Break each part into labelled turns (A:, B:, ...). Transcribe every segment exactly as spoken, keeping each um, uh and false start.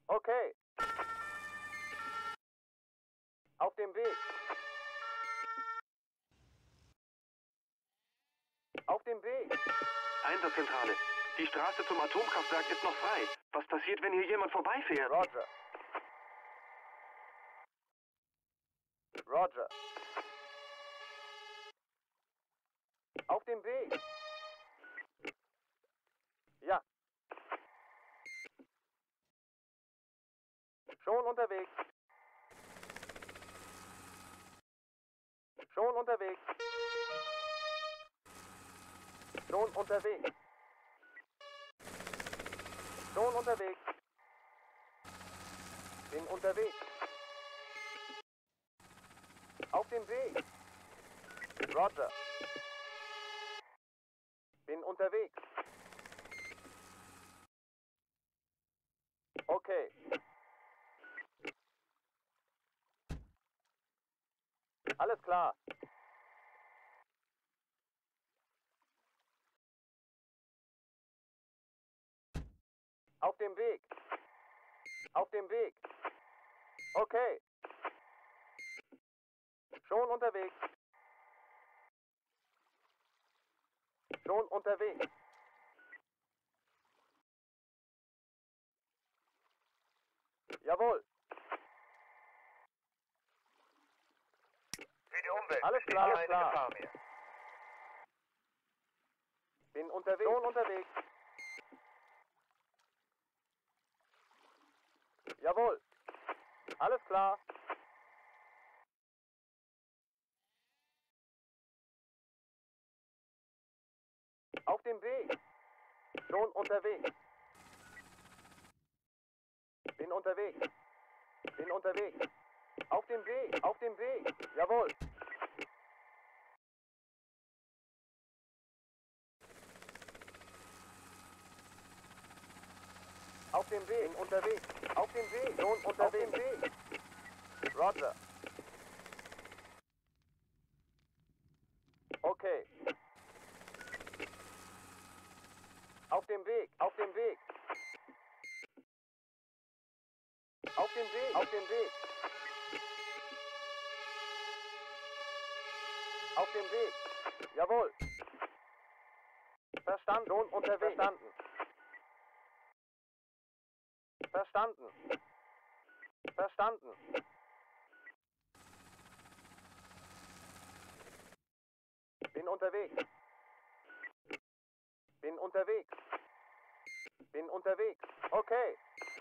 A: Okay. Auf dem Weg. Auf dem Weg.
B: Einsatzzentrale. Die Straße zum Atomkraftwerk ist noch frei. Was passiert, wenn hier jemand vorbeifährt?
A: Roger. Roger. Auf dem Weg. Ja. Schon unterwegs. Schon unterwegs. Schon unterwegs. Schon unterwegs. Bin unterwegs. Auf dem Weg. Roger. Bin unterwegs. Okay. Alles klar. Auf dem Weg. Auf dem Weg. Okay. Schon unterwegs. Schon unterwegs. Jawohl.
C: Für die Umwelt.
A: Alles
C: besteht
A: klar,
C: hier
A: alles
C: keine
A: klar.
C: Gefahr mehr.
A: Bin unterwegs. Schon unterwegs. Jawohl. Alles klar. Auf dem Weg. Schon unterwegs. Bin unterwegs. Bin unterwegs. Auf dem Weg. Auf dem Weg. Jawohl. Auf dem Weg. Bin unterwegs. Auf dem Weg. Schon unterwegs. Auf dem Weg. Roger. Okay. Auf dem Weg. Auf dem Weg. Auf dem Weg. Auf dem Weg. Auf dem Weg. Jawohl. Verstanden. Schon unterwegs. Verstanden. Verstanden. Verstanden. Bin unterwegs. Bin unterwegs. Bin unterwegs. Okay.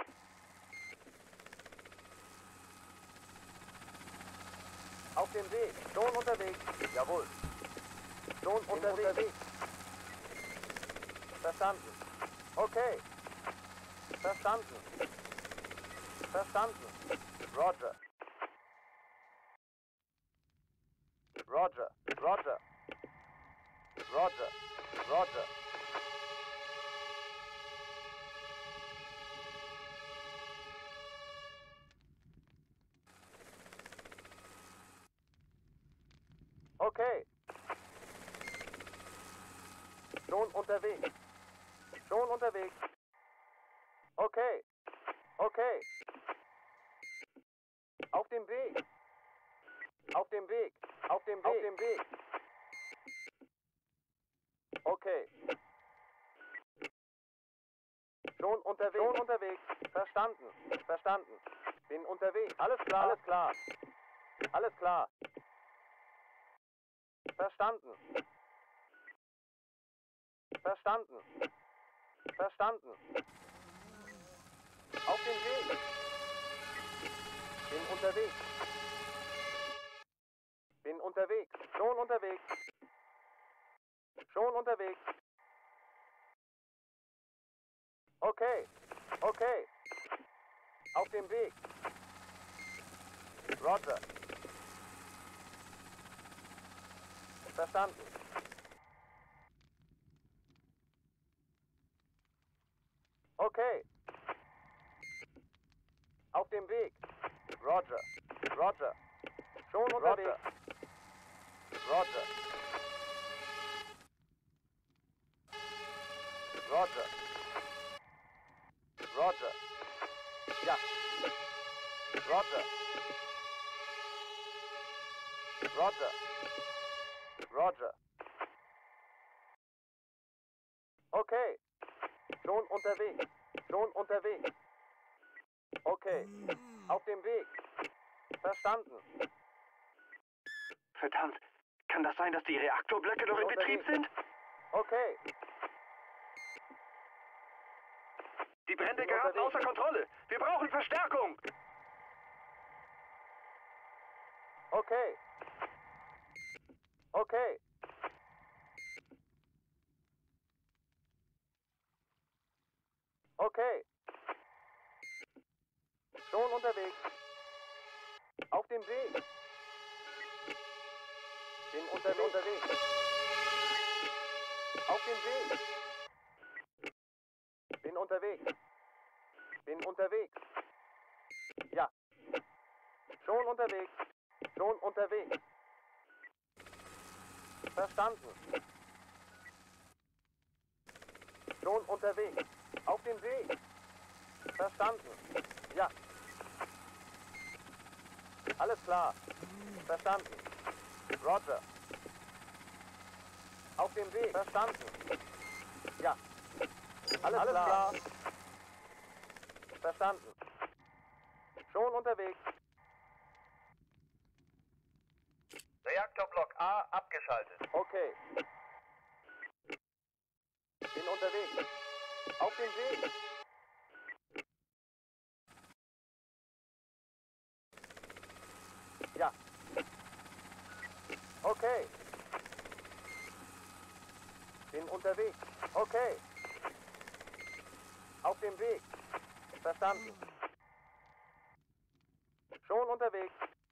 A: Auf dem Weg. Schon unterwegs. Jawohl. Schon unterwegs. unterwegs. Verstanden. Okay. Verstanden. Verstanden. Roger. Roger. Roger. Roger. Roger. Okay. Schon unterwegs. Schon unterwegs. Okay. Okay. Auf dem Weg. Auf dem Weg. Auf dem Weg. Auf dem Weg. Okay. Schon unterwegs. Schon unterwegs. Verstanden. Verstanden. Bin unterwegs. Alles klar. Alles klar. Alles klar. Verstanden. Verstanden. Verstanden. Auf dem Weg. Bin unterwegs. Bin unterwegs. Schon unterwegs. Schon unterwegs. Okay. Okay. Auf dem Weg. Roger. Verstanden. Okay. Auf dem Weg. Roger. Roger. Schon unterwegs. Roger. Roger. Roger. Ja. Roger. Roger. Okay. Schon unterwegs. Schon unterwegs. Okay. Auf dem Weg. Verstanden.
B: Verdammt. Kann das sein, dass die Reaktorblöcke noch in Betrieb sind?
A: Okay.
B: Die Brände geraten außer Kontrolle. Wir brauchen Verstärkung.
A: Okay. Okay. Okay. Schon unterwegs. Auf dem Weg. Bin unterwegs. unterwegs. Auf dem Weg. Bin unterwegs. Bin unterwegs. Ja. Schon unterwegs. Schon unterwegs. Verstanden. Schon unterwegs. Auf dem Weg. Verstanden. Ja. Alles klar. Verstanden. Roger. Auf dem Weg. Verstanden. Ja. Alles, Alles klar. klar. Verstanden. Schon unterwegs. Reaktorblock A abgeschaltet. Okay. Bin unterwegs. Auf dem Weg. Ja. Okay. Bin unterwegs. Okay. Auf dem Weg. Verstanden. Schon unterwegs.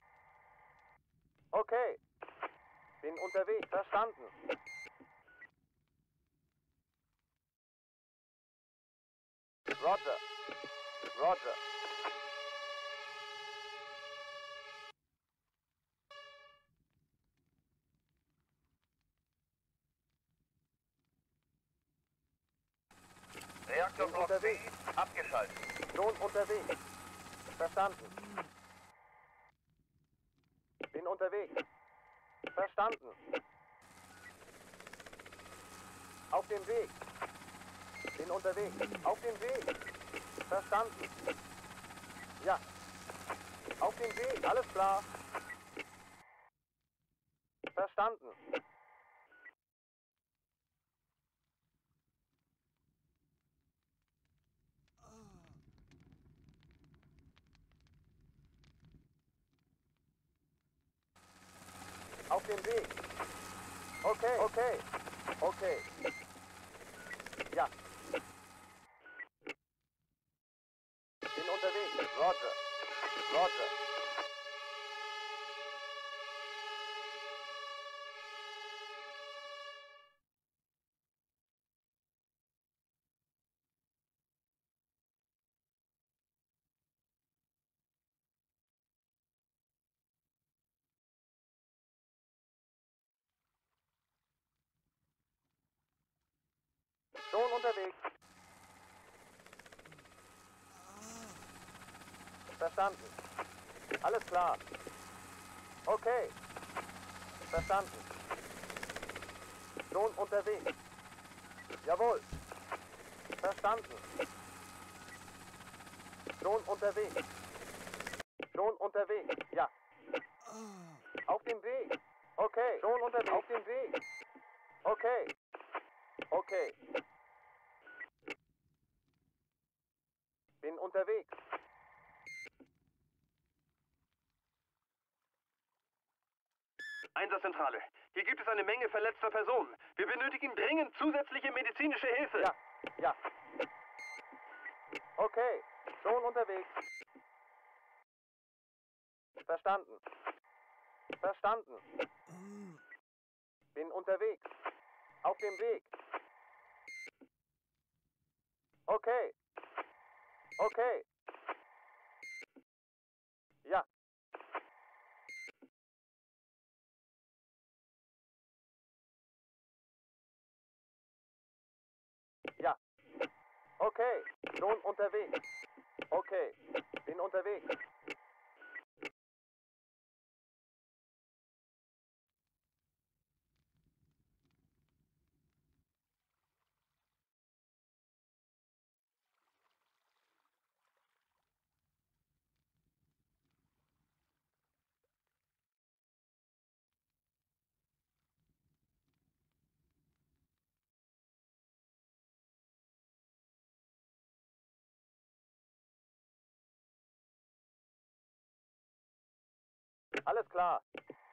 A: Okay. Bin unterwegs. Verstanden. Roger. Roger. Reaktorblock B abgeschaltet. Schon unterwegs. Verstanden. Bin unterwegs. Verstanden. Auf dem Weg. Bin unterwegs. Auf dem Weg. Verstanden. Ja. Auf dem Weg. Alles klar. Verstanden. Auf dem Weg. Okay, okay, okay. Ja. Bin unterwegs. Roger. Roger. Schon unterwegs. Verstanden. Alles klar. Okay. Verstanden. Schon unterwegs. Jawohl. Verstanden. Schon unterwegs. Schon unterwegs. Ja. Auf dem Weg. Okay. Schon unterwegs. Auf dem Weg. Okay. Okay. Bin unterwegs.
B: Einsatzzentrale. Hier gibt es eine Menge verletzter Personen. Wir benötigen dringend zusätzliche medizinische Hilfe.
A: Ja, ja. Okay, schon unterwegs. Verstanden. Verstanden. Bin unterwegs. Auf dem Weg. Okay. Okay. Ja. Ja. Okay. Schon unterwegs. Okay. Bin unterwegs. Alles klar.